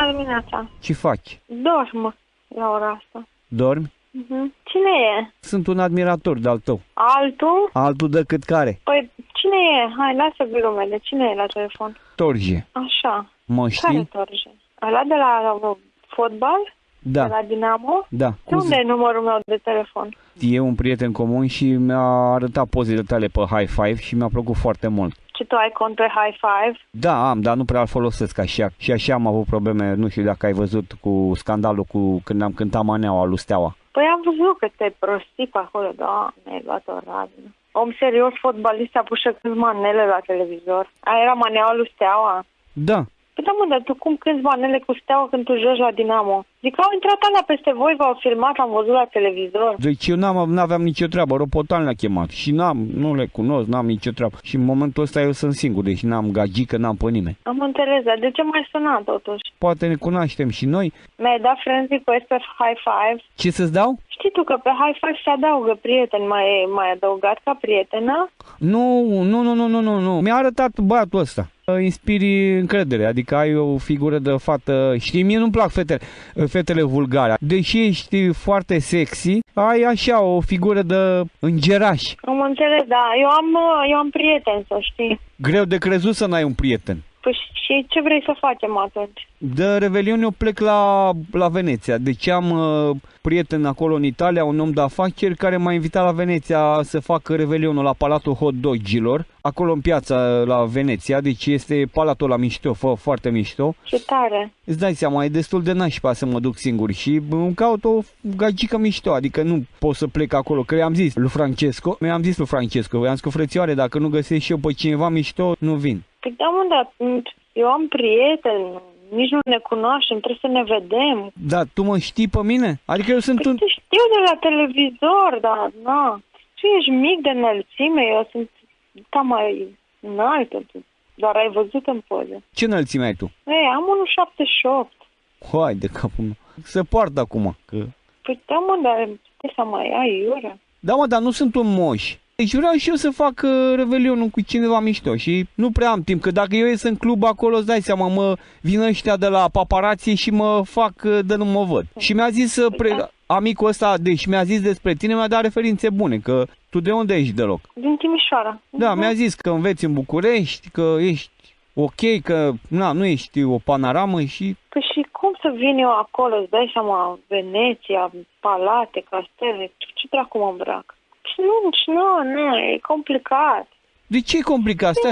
Bună dimineața. Ce faci? Dorm la ora asta. Dormi? Cine e? Sunt un admirator de-al tău. Altul? Altul decât care? Păi, cine e? Hai, lasă glumele. Cine e la telefon? Torje. Așa. Mă știi? Care Torje? Ăla de la fotbal? Da. De la Dinamo? Da. De unde e numărul meu de telefon? E un prieten comun și mi-a arătat pozele tale pe High Five și mi-a plăcut foarte mult. Ce tu ai cont pe High Five? Da, am, dar nu prea îl folosesc așa. Și așa am avut probleme, nu știu dacă ai văzut cu scandalul cu când am cântat Maneaua lui Steaua. Păi am văzut că te-ai prostit pe acolo, da, mi-ai luat o radio. Om serios, fotbalist, a pus și câți manele la televizor. Aia era Maneaua lui Steaua? Da. Păi da, mă, dar tu cum cânti manele cu Steaua când tu joci la Dinamo? Zic, au intrat ala peste voi, v-au filmat, am văzut la televizor. Deci eu n-aveam nicio treabă, Ropotan le-a chemat și nu le cunosc, n-am nicio treabă. Și în momentul ăsta eu sunt singur, deci n-am gagică, n-am pe nimeni. Am înțeles, dar de ce m-ai sunat totuși? Poate ne cunoaștem și noi. Mi-ai dat friend request pe High Five? Ce să-ți dau? Știi tu că pe High Five se adaugă prieten, mai adăugat ca prietenă? Nu. Mi-a arătat băiatul ăsta. Inspiri încredere, adică ai o figură de fată. Știi, mie nu-mi plac fetele vulgare. Deși ești foarte sexy, ai așa o figură de îngeraș. Am înțeles, da. Eu am prieten, să știi. Greu de crezut să n-ai un prieten. Păi și ce vrei să facem atunci? De Revelion eu plec la Veneția. Deci am prieten acolo în Italia, un om de afaceri care m-a invitat la Veneția să facă Revelionul la Palatul Hot Dogilor, acolo în piața la Veneția. Deci este palatul la mișto, foarte mișto. Ce tare! Îți dai seama, e destul de nașpa să mă duc singur și îmi caut o gagică mișto, adică nu pot să plec acolo, că i-am zis lui Francesco, i-am zis cu frățioare, dacă nu găsesc și eu pe cineva mișto, nu vin. Păi da, mă, dar eu am prieteni, nici nu ne cunoaștem, trebuie să ne vedem. Da, tu mă știi pe mine? Adică eu sunt Te știu de la televizor, dar na, tu ești mic de înălțime, eu sunt mai înaltă, doar ai văzut în poze. Ce înălțime ai tu? Ei, am 1,78. Hai de capul meu. Se poartă acum. Că... Păi da, mă, dar te să mai ai iurea. Da, mă, dar nu sunt un moș. Deci vreau și eu să fac Revelionul cu cineva mișto și nu prea am timp, că dacă eu ies în club acolo, îți dai seama, mă vin ăștia de la paparație și mă fac de nu mă văd. Și mi-a zis amicul ăsta, deci mi-a zis despre tine, mi-a dat referințe bune, că tu de unde ești deloc? Din Timișoara. Da, mi-a zis că înveți în București, că ești ok, că nu ești o panoramă și... Păi și cum să vin eu acolo, îți dai seama, Veneția, palate, castele, ce dracu mă îmbrac? Nu, e complicat. De ce e complicat? Stai.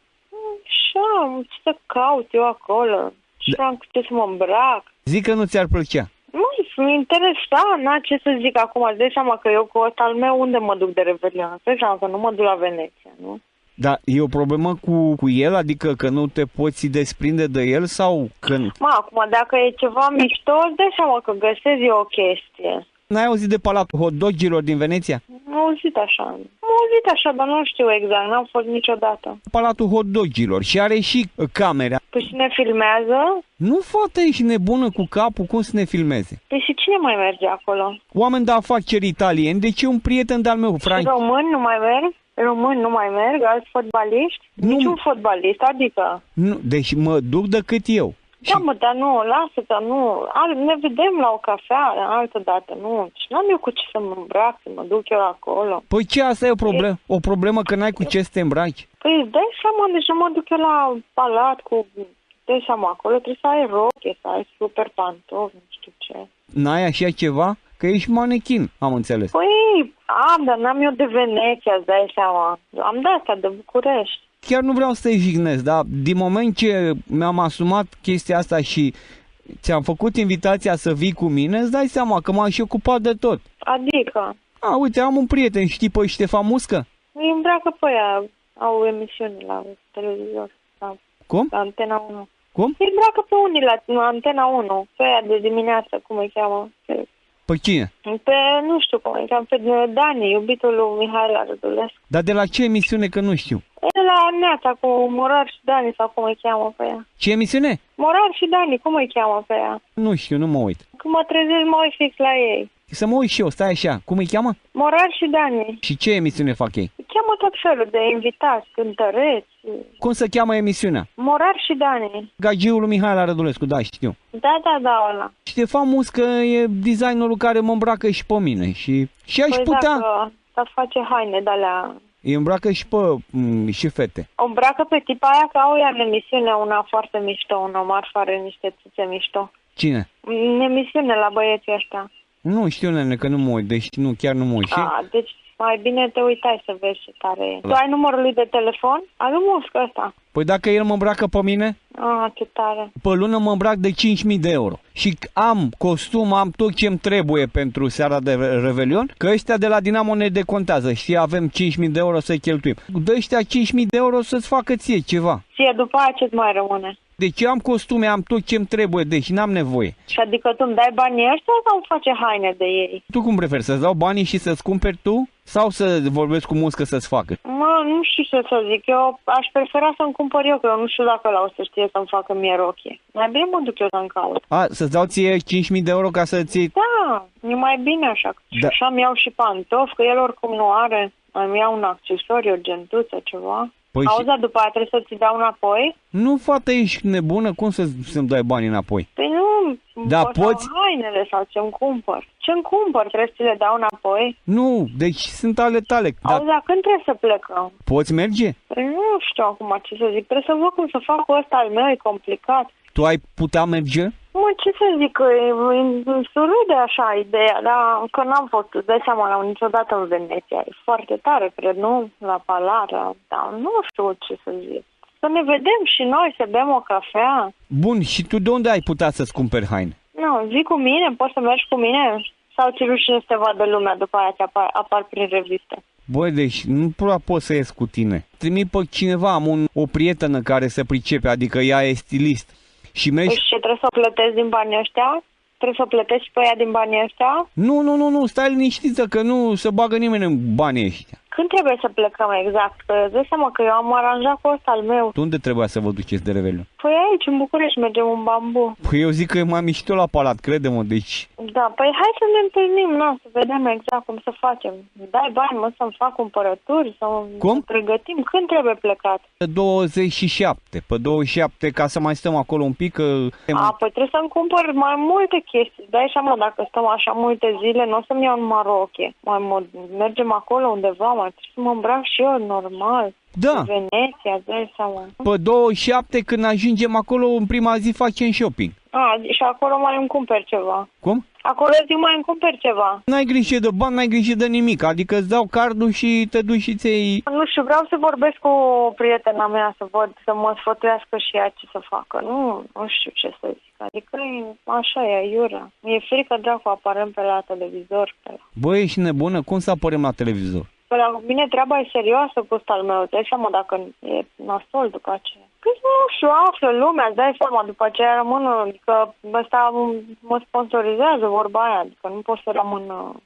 Așa, ce să caut eu acolo? Ce am ce să mă îmbrac? Zic că nu ți-ar plăcea. Nu, interesant, ce să zic acum, îți dai seama că eu cu ăsta al meu unde mă duc de Revelion? Îți dai seama că nu mă duc la Veneția, nu? Dar e o problemă cu el? Adică că nu te poți desprinde de el sau că... Acum, dacă e ceva mișto, îți dai seama că găsesc eu o chestie. N-ai auzit de Palatul Hot Dogilor din Veneția? Am auzit așa, dar nu știu exact, n-am fost niciodată. Palatul Hot Dogilor și are și camera. Păi și ne filmează? Nu, fată, ești nebună cu capul, cum să ne filmeze? Păi și cine mai merge acolo? Oameni de afaceri italieni, deci e un prieten de-al meu, Frank. Și români nu mai merg? Români nu mai merg? Alți fotbaliști? Niciun fotbalist, adică? Nu, deci mă duc decât eu. Da, mă, dar nu, lasă-te, nu. Ne vedem la o cafea altă dată, nu. Și n-am eu cu ce să mă îmbrac, să mă duc eu acolo. Păi ce, asta e o problemă? O problemă că n-ai cu ce să te îmbraci? Păi îți dai seama, deci nu mă duc eu la palat cu... Dai seama, acolo trebuie să ai roche, să ai super pantofi, nu știu ce. N-ai așa ceva? Că ești manechin, am înțeles. Păi, dar n-am eu de Veneția, îți dai seama. Am de asta, de București. Chiar nu vreau să te jignesc, dar din moment ce mi-am asumat chestia asta și ți-am făcut invitația să vii cu mine, îți dai seama că m-am și ocupat de tot. Adică? Uite, am un prieten, știi pe Ștefan Muscă? Îi îmbracă pe ea, au emisiuni la televizor. Cum? La Antena 1. Cum? Îi îmbracă pe unii la Antena 1, pe ea de dimineață, cum îi cheamă. Pe cine? Pe, nu știu cum îi cheamă, pe Dani, iubitul lui Mihaela Rădulescu. Dar de la ce emisiune, că nu știu? E la Neața cu Morar și Dani, sau cum îi cheamă pe ea. Ce emisiune? Morar și Dani, cum îi cheamă pe ea? Nu știu, nu mă uit. Când mă trezesc, mă uit fix la ei. Să mă uit și eu, stai așa. Cum îi cheamă? Morar și Dani. Și ce emisiune fac ei? Îi cheamă tot felul de invitați, cântăreți. Cum se cheamă emisiunea? Morar și Dani. Gagiul lui Mihaela Rădulescu, da, știu. Da, ăla. Ștefan Muscă e designerul care mă îmbracă și pe mine și aș putea... Să face haine de-alea. Îi îmbracă și pe și fete. O îmbracă pe tipa aia că au ea în emisiune una foarte mișto, una marfă, are niște țâțe mișto. Cine? În emisiune la băieții ăștia. Nu știu, nene, că nu mă uit, deci nu, chiar nu mă uit. Deci mai bine te uitai să vezi ce tare e. Tu ai numărul lui de telefon? Al lui Muscă ăsta. Păi dacă el mă îmbracă pe mine? Ce tare. Pe lună mă îmbrac de 5.000 de euro. Și am costum, am tot ce-mi trebuie pentru seara de Revelion, că ăștia de la Dinamo ne decontează. Știi, avem 5.000 de euro să cheltuim. De ăștia 5.000 de euro să-ți facă ție ceva. Ție după aia ce-ți mai rămâne? Deci eu am costume, am tot ce-mi trebuie, deci n-am nevoie. Și adică tu îmi dai banii ăștia sau îmi face haine de ei? Tu cum preferi, să-ți dau banii și să-ți cumperi tu? Sau să vorbesc cu Muscă să-ți facă? Nu știu ce să zic. Eu aș prefera să-mi cumpăr eu, că eu nu știu dacă ăla o să știe să-mi facă mie rochie. Mai bine mă duc eu să-mi caut. Să-ți dau ție 5.000 de euro ca să-ți iei... Da, e mai bine așa. Da. Așa îmi iau și pantofi, că el oricum nu are. Îmi iau un accesoriu, o gentuță, ceva. Păi Auzi, după aia trebuie să ți dau înapoi? Nu, fată, ești nebună? Cum să-mi dai banii înapoi? Păi nu, da, poți... hainele sau ce-mi cumpăr. Ce-mi cumpăr, trebuie să le dau înapoi? Nu, deci sunt ale tale. Auzi, dar când trebuie să plecăm? Poți merge? Păi nu știu acum ce să zic, trebuie să văd cum să fac cu ăsta al meu, e complicat. Tu ai putea merge? Mă, ce să zic, că îmi surâde așa ideea, dar că n-am fost, îți dai seama, niciodată în Veneția. E foarte tare, cred, nu? La Palata, dar nu știu ce să zic. Să ne vedem și noi, să bem o cafea. Bun, și tu de unde ai putea să-ți cumperi haine? Nu, vii cu mine, poți să mergi cu mine? Sau ți rușine să te vadă lumea, după aia apar prin reviste? Băi, deci nu prea pot să ies cu tine. Trimit pe cineva, am o prietenă care se pricepe, adică ea e stilist. Și mergi... Deci ce, trebuie să o plătesc din banii ăștia? Trebuie să o plătesc și pe ea din banii ăștia? Nu, stai liniștită că nu se bagă nimeni în banii ăștia. Când trebuie să plecăm exact? Că îți dai seama că eu am aranjat cu ăsta al meu. Tu unde trebuia să vă duceți de Revelion? Păi aici, în București, mergem în Bambu. Păi eu zic că e mai mișto la Palat, crede-mă, deci... Da, păi hai să ne întâlnim, să vedem exact cum să facem. Dai bani, să-mi fac cumpărături, să pregătim. Când trebuie plecat? Pe 27. Pe 27, ca să mai stăm acolo un pic, că... Păi trebuie să-mi cumpăr mai multe chestii. Dai seama, dacă stăm așa multe zile, nu o să-mi iau numai roche. Mergem acolo undeva, mai trebuie să mă îmbrac și eu, normal. Da. În Veneția, dai seama. Pe 27, când ajungem acolo, în prima zi facem shopping. Și acolo mai îmi cumperi ceva. Cum? Acolo zic mai îmi cumperi ceva. N-ai grijă de bani, n-ai grijă de nimic. Adică îți dau cardul și te duci și ți-ai... Nu știu, vreau să vorbesc cu o prietena mea, să mă sfătuiască și ea ce să facă. Nu știu ce să zic. Adică așa e, aiurea. Mi-e frică, dracu, apărăm pe la televizor. Băi, ești nebună? Cum să apărăm la televizor? Păi la mine treaba e serioasă cu ăsta al meu. Îți dai seama dacă e nasol după aceea. Păi nu știu, află lumea, îți dai seama, după aceea rămân, adică ăsta mă sponsorizează vorba aia, adică nu pot să rămân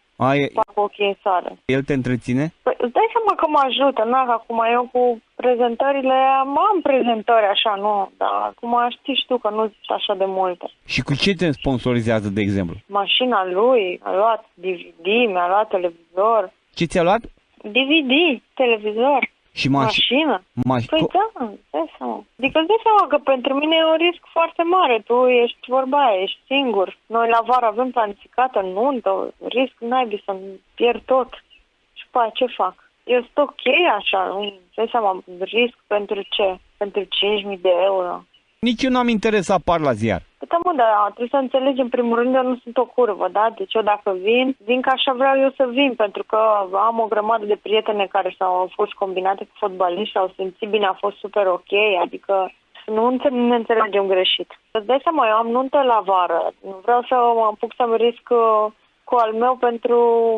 fac ochii în soare. El te întreține? Păi îți dai seama că mă ajută, că acum eu cu prezentările, am prezentări așa, nu, dar acum știi tu că nu sunt așa de multe. Și cu ce te sponsorizează, de exemplu? Mașina lui, a luat DVD, mi-a luat televizor. Ce ți-a luat? DVD, televizor. Și mașină? Păi da, dai seama. Adică îți dai seama că pentru mine e un risc foarte mare. Tu ești vorba aia, ești singur. Noi la vară avem planificată nuntă, risc naibii să-mi pierd tot. Și pe aia ce fac? Eu sunt ok așa, nu dai seama, risc pentru ce? Pentru 5.000 de euro. Nici eu n-am interes să apar la ziar. Da, trebuie să înțelegi în primul rând, eu nu sunt o curvă, da? Deci eu dacă vin ca așa vreau eu să vin, pentru că am o grămadă de prietene care au fost combinate cu fotbaliști, s-au simțit bine, a fost super ok, adică nu ne înțelegem greșit. Îți dai seama, eu am nuntă la vară, nu vreau să mă apuc să-mi risc cu al meu pentru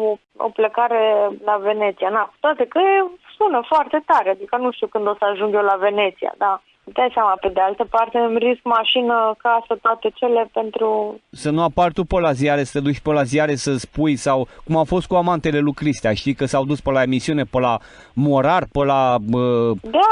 o plecare la Veneția. Toate că sună foarte tare, adică nu știu când o să ajung eu la Veneția, da? Dai seama, pe de altă parte îmi risc mașină, casă, toate cele pentru... Să nu apar tu pe la ziare, să te duci pe la ziare să spui, sau cum a fost cu amantele lui Cristea, știi că s-au dus pe la emisiune, pe la Morar, pe la... Da,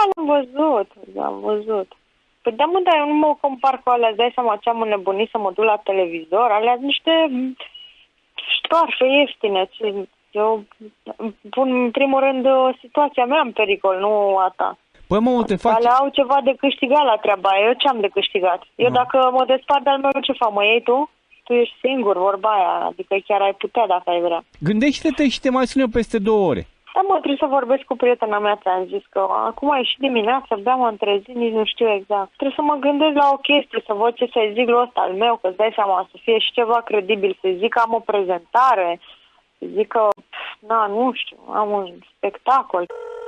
am văzut. Păi da, dar eu nu mă compar cu alea, dai seama ce am înnebunit să mă duc la televizor, alea niște toarfe ieftine. Eu pun în primul rând situația mea în pericol, nu a ta. Păi mă, te faci... Ale au ceva de câștigat la treaba aia. Eu ce-am de câștigat? Eu dacă mă despart de-al meu, ce fac? Mă iei tu? Tu ești singur, vorba aia. Adică chiar ai putea dacă ai vrea. Gândește-te și te mai sun eu peste 2 ore. Da, mă, trebuie să vorbesc cu prietena mea, ți-am zis că acum e și dimineața, abia mă întrezi, nici nu știu exact. Trebuie să mă gândesc la o chestie, să văd ce să-i zic lui ăsta al meu, că-ți dai seama, să fie și ceva credibil, să-i zic că am o prezentare, să zic că, nu știu, am un spectacol.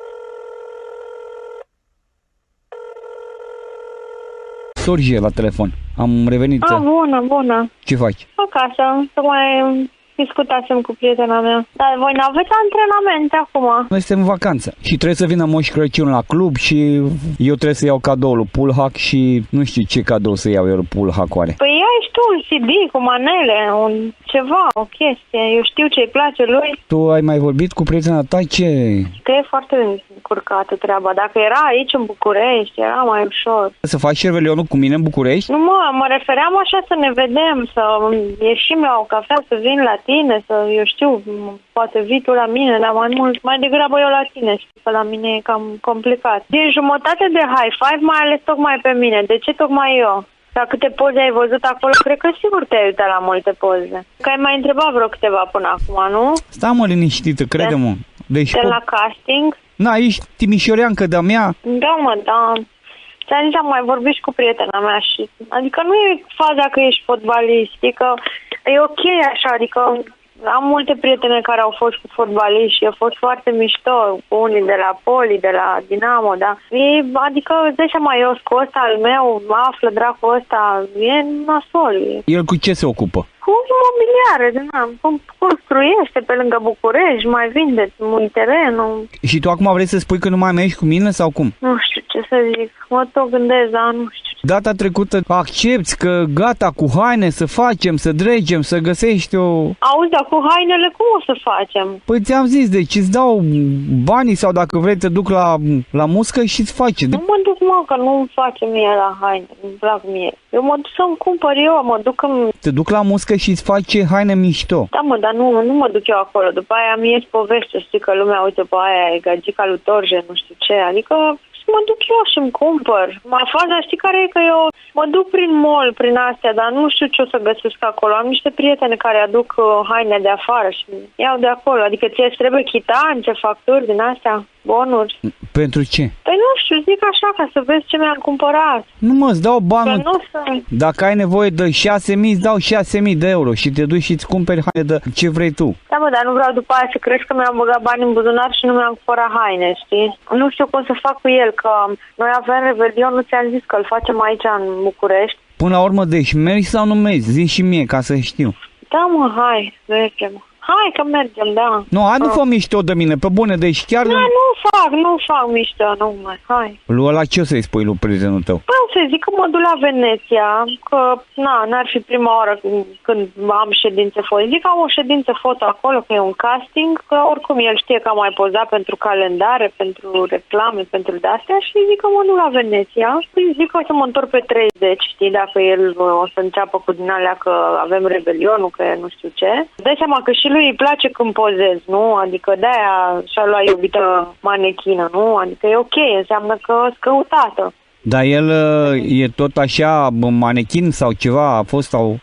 Sorge la telefon. Am revenit. Bună. Ce faci? Acasă, să mai discutasem cu prietena mea. Dar voi n-aveți antrenamente acum? Noi suntem în vacanță și trebuie să vină Moș Crăciun la club și eu trebuie să iau cadoul lui Pulhac și nu știu ce cadou să iau eu lui Pulhac oare. Păi ia și tu un CD cu manele, ceva, o chestie. Eu știu ce-i place lui. Tu ai mai vorbit cu prietena ta? Ce? Că e foarte încurcată treaba. Dacă era aici în București, era mai ușor. Să faci revelionul cu mine în București? Nu mă refeream așa să ne vedem, să ieșim la o cafea, să vin la tine, să, eu știu, poate vii tu la mine, dar mai degrabă eu la tine, știu că la mine e cam complicat. Din jumătate de high five, mai ales tocmai pe mine. De ce tocmai eu? La câte poze ai văzut acolo? Cred că sigur te-ai uitat la multe poze. Că ai mai întrebat vreo câteva până acum, nu? Stai mă liniștită, crede-mă. Deci, la casting? Na, ești timișoreancă de-a mea? Da, mă, da. Ți-am zis, am mai vorbit și cu prietena mea și... Adică nu e faza că ești fotbalist, adică e ok așa, adică am multe prietene care au fost cu fotbaliști și a fost foarte mișto, cu unii de la Poli, de la Dinamo, da. Adică, îți dai seama, eu scos al meu, află dracul ăsta, e nasol. El cu ce se ocupă? Cu imobiliare, construiește pe lângă București, mai vindeți un teren. Și tu acum vrei să spui că nu mai mergi cu mine sau cum? Nu știu ce să zic, mă tot gândesc, dar nu știu. Data trecută accepți că gata cu haine să facem, să dregem, să găsești o... Auzi, dar cu hainele cum o să facem? Păi ți-am zis, deci îți dau banii sau dacă vrei te duc la muscă și îți face. Nu mă duc, mă, că nu-mi face mie la haine, nu-mi plac mie. Eu mă duc să-mi cumpăr eu, mă duc în... Te duc la muscă și îți face haine mișto. Da, mă, dar nu mă duc eu acolo. După aia mie-ți poveste, știi că lumea, uite, pe aia e gagica lui Torje, nu știu ce, adică... Mă duc eu și îmi cumpăr. Faza, știi care e? Că eu mă duc prin mall, prin astea, dar nu știu ce o să găsesc acolo. Am niște prietene care aduc haine de afară și iau de acolo. Adică ție trebuie chitanțe, facturi din astea, bonuri. Pentru ce? Păi nu știu, zic așa, ca să vezi ce mi-am cumpărat. Nu mă, îți dau bani. Să... Dacă ai nevoie de 6.000, îți dau 6.000 de euro și te duci și îți cumperi haine de ce vrei tu. Da, mă, dar nu vreau după aia să crezi că mi-am băgat bani în buzunar și nu mi-am cumpărat haine, știi? Nu știu cum să fac cu el, că noi avem Revelion, nu ți-am zis că îl facem aici în București. Până la urmă, deci mergi sau nu mergi? Zi și mie, ca să știu. Da, mă, hai, mergem. Hai că mergem, da. Nu fă mișto de mine, pe bune, deci chiar... Da, nu fac mișto, nu mai, hai. Lui ăla ce o să-i spui lui prietenul tău? Păi o să zic că mă duc la Veneția, că n-ar fi prima oară când am ședințe foto. Zic că am o ședință foto acolo, că e un casting, că oricum el știe că am mai pozat pentru calendare, pentru reclame, pentru de-astea și zic că mă duc la Veneția. Și zic că o să mă întorc pe 30, știi, dacă el o să înceapă cu din alea că avem Revelionul, că nu știu ce. Dai seama că și lui îi place când pozez, nu? Adică de-aia și-a luat iubită manechină, nu? Adică e ok, înseamnă că-s căutată. Dar el e tot așa manechin sau ceva a fost sau...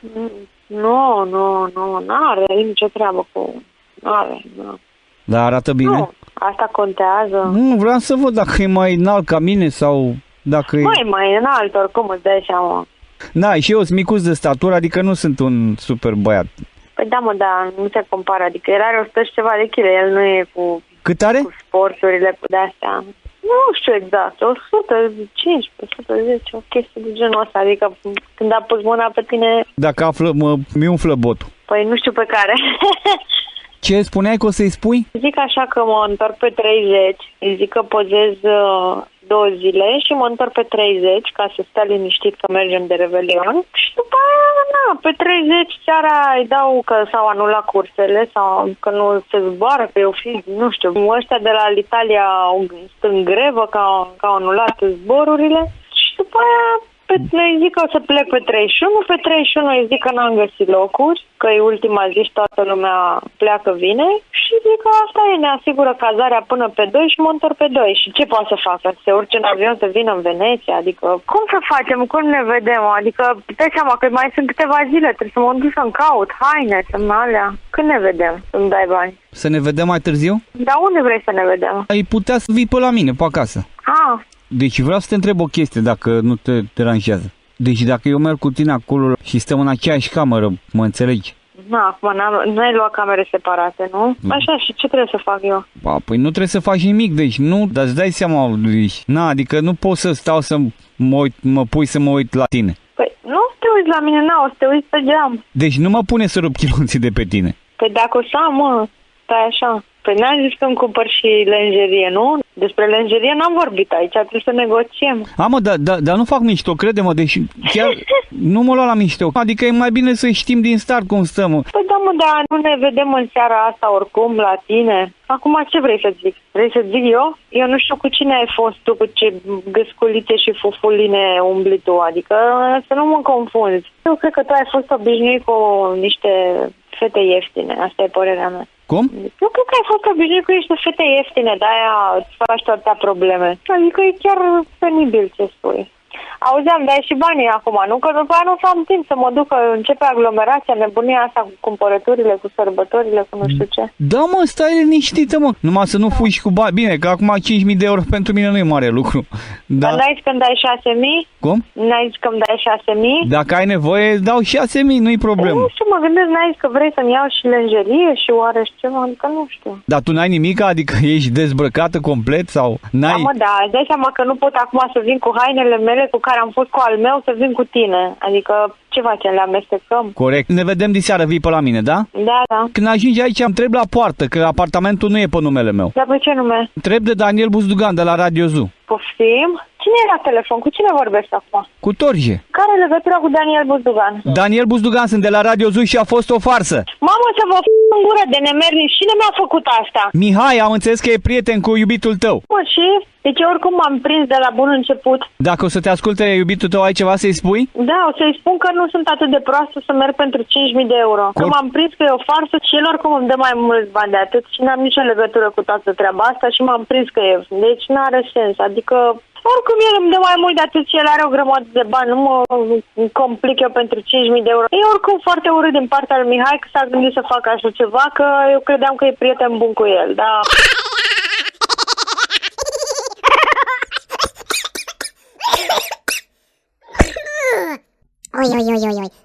Nu, n-are nicio treabă cu... N-are. Dar arată bine? Nu, asta contează. Nu, vreau să văd dacă e mai înalt ca mine sau dacă e... Mai înalt, oricum îți dai seama. Da, și eu sunt micuț de statură, adică nu sunt un super băiat. Păi da, mă, da, nu se compară, adică el are 100 și ceva de kg, el nu e cu... Cât are? Cu sporturile, cu de-astea. Nu știu exact, 115, 110, o chestie de genul ăsta, adică când a pus mâna pe tine... Dacă află, mi umflă botul. Păi nu știu pe care. Ce spuneai că o să-i spui? Zic așa că mă întorc pe 30, îi zic că pozez 2 zile și mă întorc pe 30 ca să stea liniștit că mergem de Revelion și după aia, pe 30 seara îi dau că s-au anulat cursele sau că nu se zboară, că eu nu știu, ăștia de la Italia sunt în grevă că au anulat zborurile și după aia Îi zic că o să plec pe 31, pe 31 îi zic că n-am găsit locuri, că e ultima zi și toată lumea pleacă vine și zic că asta e, ne asigură cazarea până pe 2 și mă întorc pe 2. Și ce poate să facă? Să se urce în avion să vină în Veneția? Adică, cum să facem? Cum ne vedem? Adică, dai seama că mai sunt câteva zile, trebuie să mă duc să-mi caut haine, să-mi alea. Când ne vedem? Să-mi dai bani. Să ne vedem mai târziu? Dar unde vrei să ne vedem? Ai putea să vii pe la mine, pe acasă. Ah. Deci vreau să te întreb o chestie, dacă nu te deranjează. Deci dacă eu merg cu tine acolo și stăm în aceeași cameră, mă înțelegi? Acum n-ai luat camere separate, nu? Așa, și ce trebuie să fac eu? Păi nu trebuie să faci nimic, deci nu, dar îți dai seama, deci, adică nu pot să stau să mă pui să mă uit la tine. Păi nu te uiți la mine, o să te uiți pe geam. Deci nu mă pune să rup chiloții de pe tine. Păi dacă o să am, stai așa. Păi n-am zis că îmi cumpăr și lenjerie, nu? Despre lenjerie n-am vorbit aici, trebuie să negociem. Dar nu fac mișto, crede-mă, deci chiar nu mă lua la mișto. Adică e mai bine să știm din start cum stăm. Păi dar nu ne vedem în seara asta oricum la tine. Acum ce vrei să zic? Vrei să zic eu? Eu nu știu cu cine ai fost tu, cu ce gâsculite și fufuline umbli tu, adică să nu mă confunzi. Eu cred că tu ai fost obișnuit cu niște fete ieftine, asta e părerea mea. Cum? Eu cred că ai fost obișnuit cu niște fete ieftine, de-aia îți faci toate probleme. Adică e chiar penibil ce spui. Auzeam, dai și banii acum, nu? Că după aia nu o să am timp să mă duc, că începe aglomerația, nebunia asta cu cumpărăturile, cu sărbătorile, cu nu știu ce. Da, mă, stai liniștită, mă. Numai să nu fugi cu bani. Bine, că acum 5.000 de euro pentru mine nu e mare lucru. Dar n-ai zis că îmi dai 6.000? Cum? N-ai zis că îmi dai 6.000? Dacă ai nevoie, îți dau 6.000, nu-i problemă. Nu știu, mă gândesc, n-ai zis că vrei să-mi iau și lenjerie și oare și ceva, adică nu știu. Dar tu n-ai nimic, adică ești dezbrăcată complet sau n-ai... Da, mă, da, îți dai seama că nu pot acum să vin cu hainele mele cu care am fost cu al meu să vin cu tine. Adică ce facem, le amestecăm? Corect. Ne vedem diseară, vii pe la mine, da? Da. Când ajungi aici, îmi trebuie la poartă, că apartamentul nu e pe numele meu. Dar pe ce nume? Trebuie de Daniel Buzdugan, de la Radio Zoo. Poftim? Cine e la telefon? Cu cine vorbești acum? Cu Torje. Care legătura cu Daniel Buzdugan? Daniel Buzdugan, sunt de la Radio Zoo și a fost o farsă. Mamă, să vă în gură de nemernici. Cine mi-a făcut asta? Mihai, am înțeles că e prieten cu iubitul tău. Mă, și? Deci oricum m-am prins de la bun început. Dacă o să te asculte iubitul tău, ai ceva să-i spui? Da, o să-i spun că nu sunt atât de proastă să merg pentru 5.000 de euro. Că m-am prins că e o farsă și el oricum îmi dă mai mulți bani de atât și n-am nicio legătură cu toată treaba asta și m-am prins că e. Deci n-are sens, adică... Oricum el îmi dă mai mult de atât și el are o grămadă de bani, nu mă complic eu pentru 5.000 de euro. E oricum foarte urât din partea lui Mihai că s-a gândit să facă așa ceva, că eu credeam că e prieten bun cu el, da. Oi.